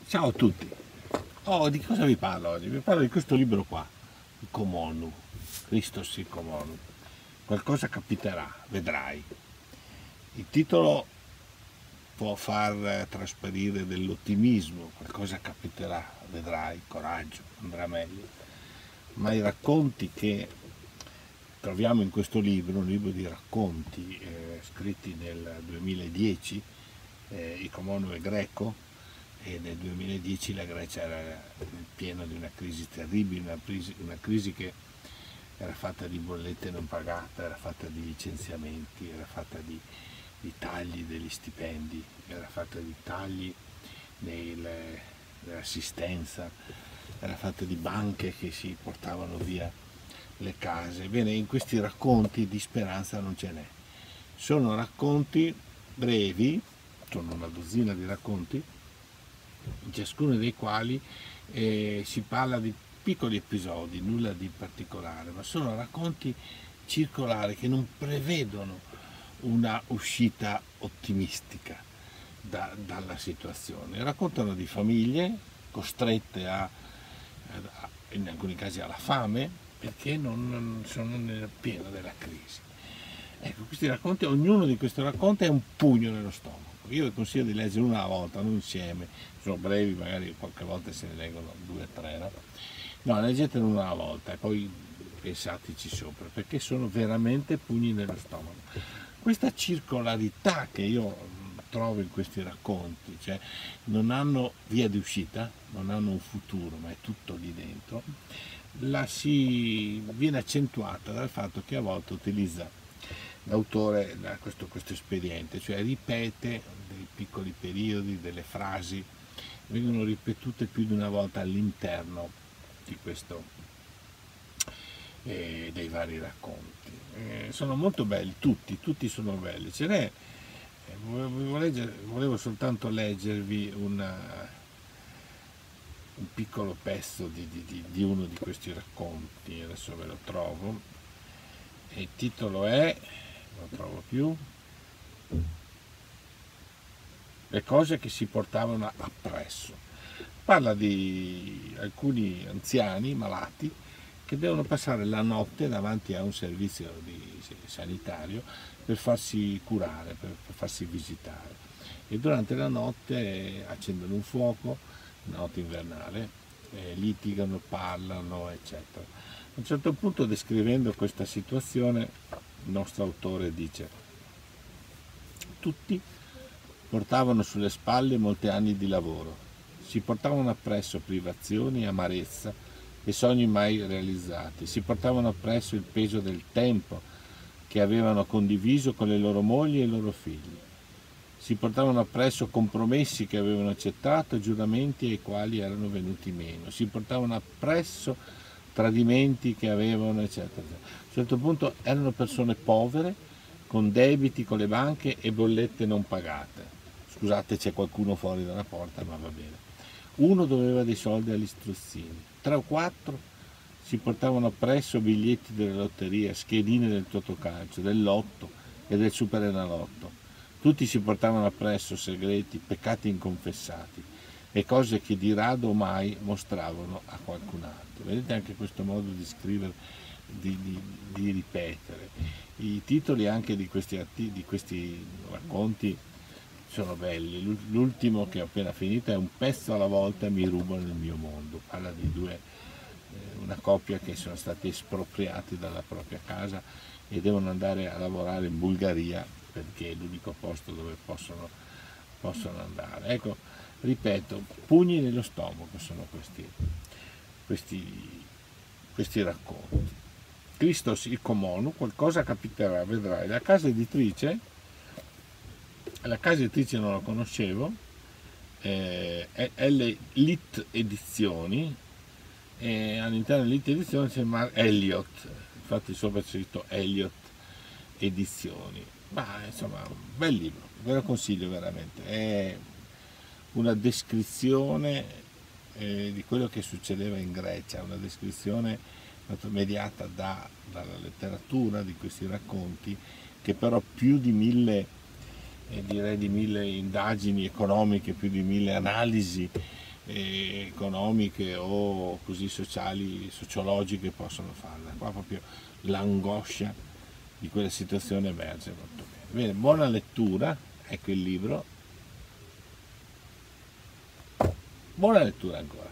Ciao a tutti. Oh, di cosa vi parlo oggi? Vi parlo di questo libro qua, il Comonu, Christos il Comonu. Qualcosa capiterà, vedrai. Il titolo può far trasparire dell'ottimismo, qualcosa capiterà, vedrai, coraggio, andrà meglio. Ma i racconti che troviamo in questo libro, un libro di racconti scritti nel 2010, il Comonu è greco, e nel 2010 la Grecia era nel pieno di una crisi terribile, una crisi che era fatta di bollette non pagate, era fatta di licenziamenti, era fatta di tagli degli stipendi, era fatta di tagli nell'assistenza, era fatta di banche che si portavano via le case. Bene, in questi racconti di speranza non ce n'è. Sono racconti brevi, sono una dozzina di racconti, in ciascuno dei quali si parla di piccoli episodi, nulla di particolare, ma sono racconti circolari che non prevedono una uscita ottimistica dalla situazione. Raccontano di famiglie costrette in alcuni casi alla fame perché non sono nel pieno della crisi. Ecco, questi racconti, ognuno di questi racconti è un pugno nello stomaco. Io vi consiglio di leggere una alla volta, non insieme, sono brevi, magari qualche volta se ne leggono due o tre, no? No, leggetene una alla volta e poi pensateci sopra, perché sono veramente pugni nello stomaco. Questa circolarità che io trovo in questi racconti, cioè non hanno via di uscita, non hanno un futuro, ma è tutto lì dentro, viene accentuata dal fatto che a volte utilizza l'autore questo espediente, cioè ripete dei piccoli periodi, delle frasi, vengono ripetute più di una volta all'interno di questo, dei vari racconti. Sono molto belli, tutti sono belli. Ce n'è, volevo soltanto leggervi un piccolo pezzo di uno di questi racconti, adesso ve lo trovo, e il titolo è, non lo trovo più, le cose che si portavano appresso. Parla di alcuni anziani malati che devono passare la notte davanti a un servizio sanitario per farsi curare, per farsi visitare. E durante la notte accendono un fuoco, notte invernale, litigano, parlano, eccetera. A un certo punto, descrivendo questa situazione, il nostro autore dice: tutti portavano sulle spalle molti anni di lavoro, si portavano appresso privazioni, amarezza e sogni mai realizzati, si portavano appresso il peso del tempo che avevano condiviso con le loro mogli e i loro figli, si portavano appresso compromessi che avevano accettato, giuramenti ai quali erano venuti meno, si portavano appresso tradimenti che avevano, eccetera, eccetera. A un certo punto erano persone povere, con debiti con le banche e bollette non pagate. Scusate, c'è qualcuno fuori dalla porta, ma va bene. Uno doveva dei soldi agli strozzini, 3 o 4 si portavano appresso biglietti delle lotterie, schedine del Totocalcio, del Lotto e del Superenalotto. Tutti si portavano appresso segreti, peccati inconfessati e cose che di rado mai mostravano a qualcun altro. Vedete anche questo modo di scrivere, di ripetere. I titoli anche di questi racconti sono belli. L'ultimo che ho appena finito è Un pezzo alla volta mi rubano il mio mondo. Parla di una coppia che sono stati espropriati dalla propria casa e devono andare a lavorare in Bulgaria perché è l'unico posto dove possono andare. Ecco, ripeto, pugni nello stomaco sono questi racconti. Christos il Comonu, qualcosa capiterà, vedrai. La casa editrice non la conoscevo, è Lit Edizioni, e all'interno dell'Lit Edizioni c'è Elliott, infatti sopra c'è scritto Elliott Edizioni. Ma insomma, un bel libro, ve lo consiglio veramente. È una descrizione di quello che succedeva in Grecia, una descrizione mediata dalla letteratura di questi racconti, che però più di 1000 direi di 1000 indagini economiche, più di 1000 analisi economiche o così sociali, sociologiche possono farla. Qua proprio l'angoscia di quella situazione emerge molto bene. Bene, buona lettura, ecco il libro. Buona lettura ancora.